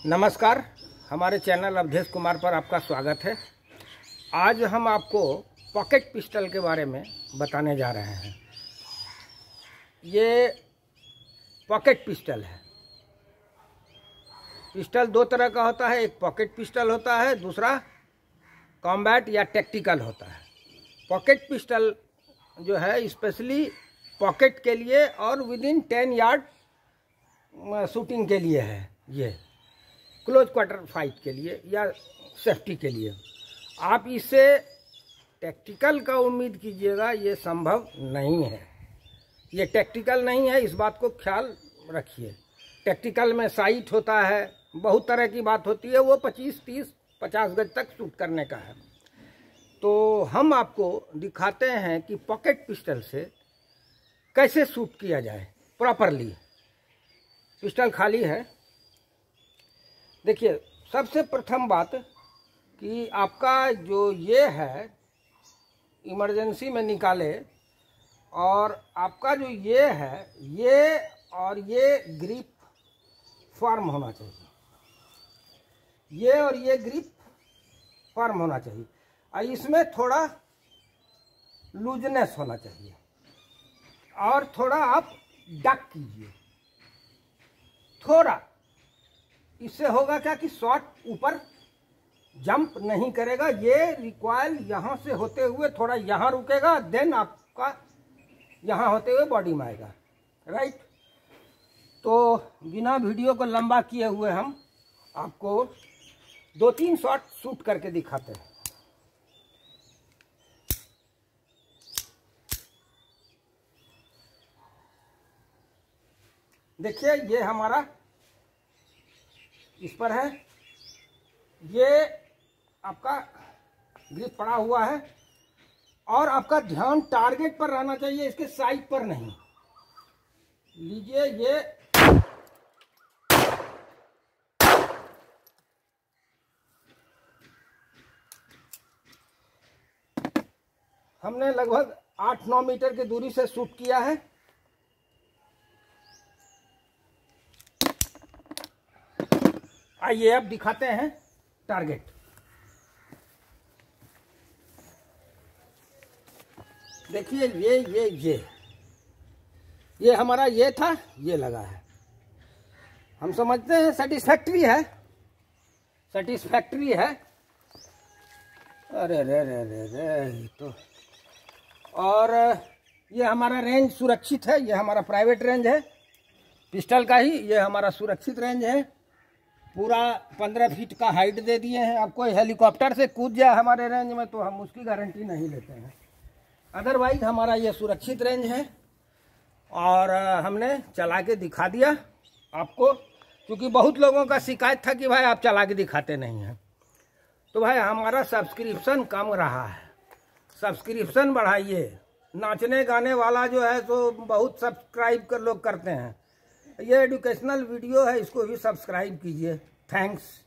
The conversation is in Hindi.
नमस्कार, हमारे चैनल अवधेश कुमार पर आपका स्वागत है। आज हम आपको पॉकेट पिस्टल के बारे में बताने जा रहे हैं। ये पॉकेट पिस्टल है। पिस्टल दो तरह का होता है, एक पॉकेट पिस्टल होता है, दूसरा कॉम्बैट या टैक्टिकल होता है। पॉकेट पिस्टल जो है स्पेशली पॉकेट के लिए और विद इन 10 यार्ड शूटिंग के लिए है। ये क्लोज क्वार्टर फाइट के लिए या सेफ्टी के लिए। आप इससे टैक्टिकल का उम्मीद कीजिएगा, ये संभव नहीं है। ये टैक्टिकल नहीं है, इस बात को ख्याल रखिए। टैक्टिकल में साइट होता है, बहुत तरह की बात होती है, वो 25, 30, 50 गज तक शूट करने का है। तो हम आपको दिखाते हैं कि पॉकेट पिस्टल से कैसे शूट किया जाए प्रॉपरली। पिस्टल खाली है। देखिए, सबसे प्रथम बात कि आपका जो ये है इमरजेंसी में निकाले, और आपका जो ये है ये और ये ग्रिप फर्म होना चाहिए। ये और ये ग्रिप फर्म होना चाहिए और इसमें थोड़ा लूजनेस होना चाहिए और थोड़ा आप डक कीजिए थोड़ा। इससे होगा क्या कि शॉट ऊपर जंप नहीं करेगा। ये रिकॉइल यहाँ से होते हुए थोड़ा यहाँ रुकेगा, देन आपका यहाँ होते हुए बॉडी में आएगा, राइट। तो बिना वीडियो को लंबा किए हुए हम आपको 2-3 शॉट शूट करके दिखाते हैं। देखिए, ये हमारा इस पर है, ये आपका ग्रिप पड़ा हुआ है और आपका ध्यान टारगेट पर रहना चाहिए, इसके साइड पर नहीं। लीजिए, ये हमने लगभग 8-9 मीटर की दूरी से शूट किया है। आइए अब दिखाते हैं टारगेट। देखिए, ये हमारा ये था, ये लगा है। हम समझते हैं सेटिस्फैक्ट्री है। अरे रे रे रे रे, तो और ये हमारा रेंज सुरक्षित है। ये हमारा प्राइवेट रेंज है पिस्टल का ही, ये हमारा सुरक्षित रेंज है। पूरा 15 फीट का हाइट दे दिए हैं। अब कोई हेलीकॉप्टर से कूद जाए हमारे रेंज में तो हम उसकी गारंटी नहीं लेते हैं। अदरवाइज हमारा ये सुरक्षित रेंज है और हमने चला के दिखा दिया आपको, क्योंकि बहुत लोगों का शिकायत था कि भाई आप चला के दिखाते नहीं हैं। तो भाई हमारा सब्सक्रिप्शन कम रहा है, सब्सक्रिप्शन बढ़ाइए। नाचने गाने वाला जो है तो बहुत सब्सक्राइब कर लोग करते हैं। ये एजुकेशनल वीडियो है, इसको भी सब्सक्राइब कीजिए। थैंक्स।